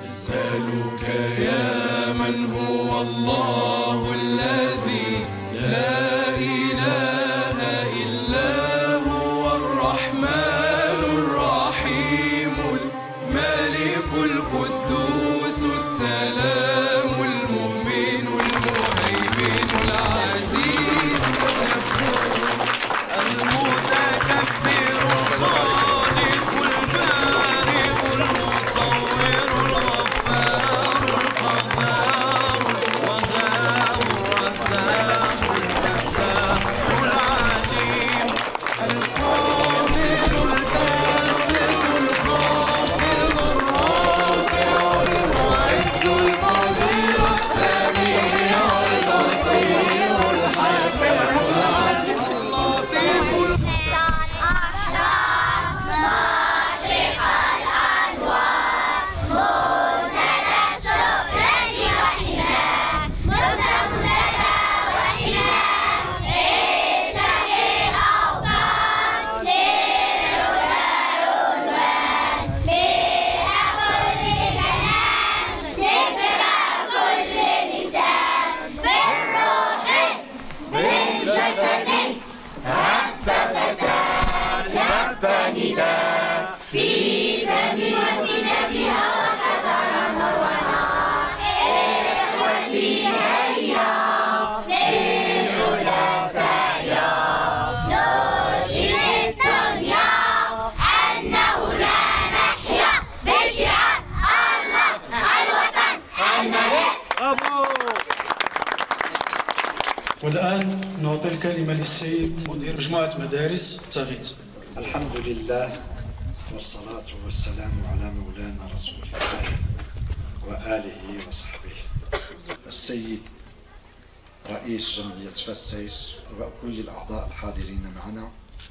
أسألك يا من هو الله الذي لا إله إلا هو الرحمن الرحيم الملك القدوس السلام المؤمن المهيمن العزيز الجبار المتكبر الخالق البارئ المصور الغفار القهار الوهاب الرزاق الفتاح العليم القابل الباسط الخافض الرافع المعز المذل السميع البصير الحكيم العليم اللطيف في فم وكتابها وكثر مرونا إخوتي هيا للعلا سعيا نرشد الدنيا أنه لا نحيا بشعار الله الوطن الملك. والآن نعطي الكلمة للسيد مدير مجموعة مدارس تغيت. الحمد لله والصلاة والسلام على مولانا رسول الله وآله وصحبه. السيد رئيس جمعية فاسيس وكل الأعضاء الحاضرين معنا،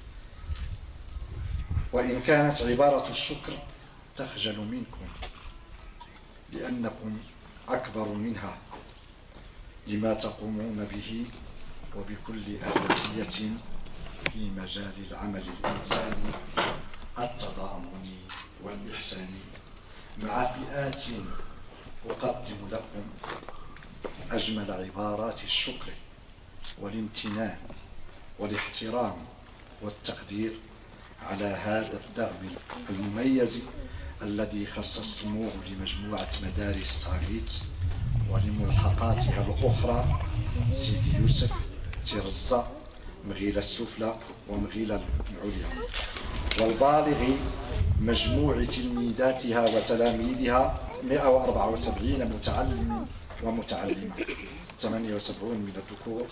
وإن كانت عبارة الشكر تخجل منكم لأنكم أكبر منها لما تقومون به وبكل أهمية في مجال العمل الإنساني التضامني والإحساني مع فئات أقدم لكم أجمل عبارات الشكر والامتنان والاحترام والتقدير على هذا الدرب المميز الذي خصصتموه لمجموعة مدارس تغيت ولملحقاتها الأخرى سيدي يوسف، ترزة، مغيلة السفلى ومغيلة العليا، والبالغ مجموع تلميذاتها وتلاميذها 174 متعلم ومتعلمة، 78 من الذكور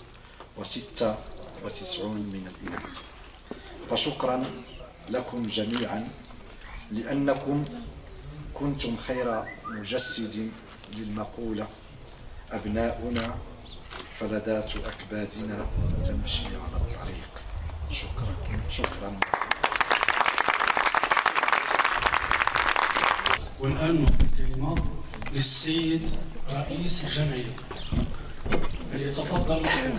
و96 من الإناث. فشكرا لكم جميعا لأنكم كنتم خير مجسد للمقولة أبناؤنا فلذات أكبادنا تمشي على الطريق. شكرا شكرا. والآن نعطي الكلمة للسيد رئيس الجمعية فليتفضل مشكورا.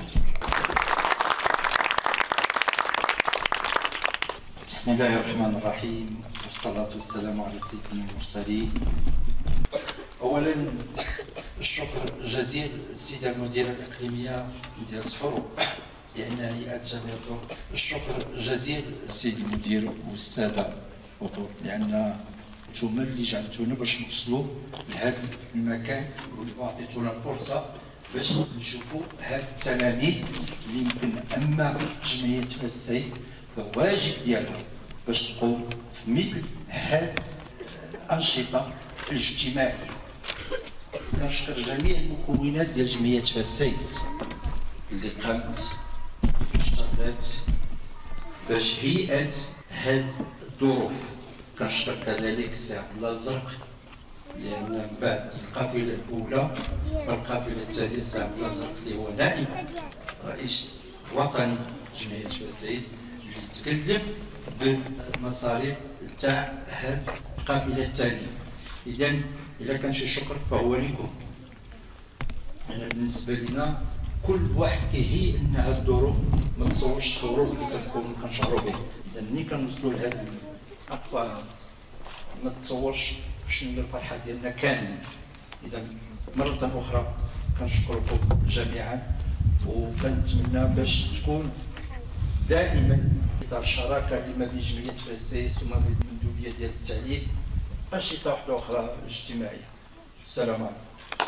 بسم الله الرحمن الرحيم والصلاة والسلام على سيدنا المرسلين. أولا الشكر جزيل السيدة المديرة الإقليمية مديرة حروب لأنها هيئة جمعية الدور. الشكر جزيل السيد المدير والسادة الحضور لأن انتم اللي جعلتونا باش نوصلوا لهذا المكان وعطيتونا الفرصة باش نشوفوا هاد التلاميذ اللي يمكن أما جمعية فاسيس فواجب ديالها باش تقوم في مثل هاد الأنشطة الاجتماعية. كنشكر جميع المكونات ديال جمعية فاسيس اللي قامت اشتغلت باش هيئت هاد الظروف. كنشكر كذلك السي عبد الله الزرق لأن من بعد القافلة الأولى والقافلة الثانية السي عبد الله الزرق اللي هو نائب رئيس وطني جمعية فاسيس اللي تكلف بالمصاريف تاع هاد القافلة الثانية. إذا كان شي شكر فهو لكم. أنا بالنسبة لنا كل واحد كيهيئ أن هاد الظروف ما تصورش السرور اللي كنكونوا كنشعروا به. إذا ملي كنوصلوا لهاد الأقوى ما تصورش شنو الفرحه ديالنا كاملين. اذا مره اخرى كنشكركم جميعا، وكنتمنى باش تكون دائما اطار شراكه اللي ما بين جمعيه فريسيس وما بين المندوبيه ديال التعليم، انشطه واحده اخرى اجتماعيه. السلام عليكم.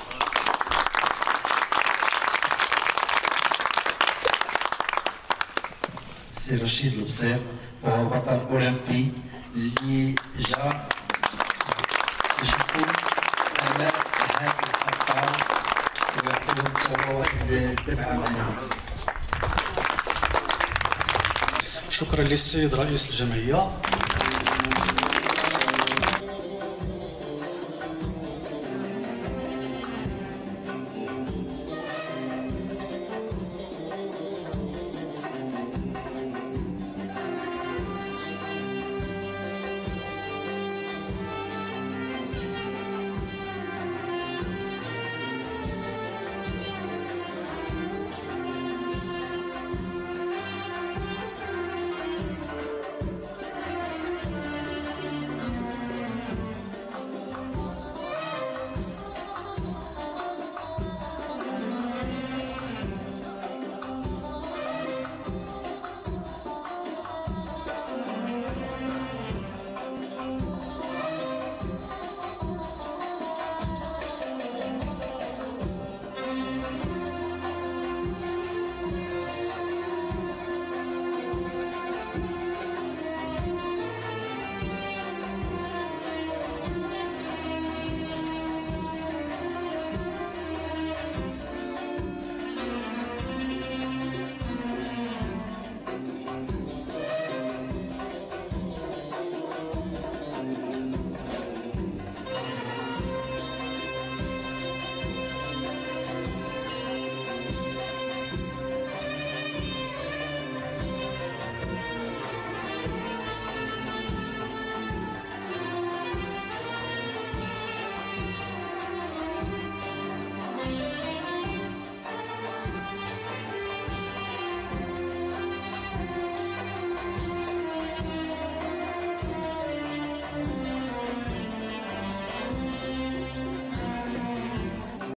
السي رشيد البصير وهو بطل اولمبي اللي جا باش يكون امام هذه الابطال ويعطيهم توا واحد الدفعه معنويه. شكرا للسيد رئيس الجمعية.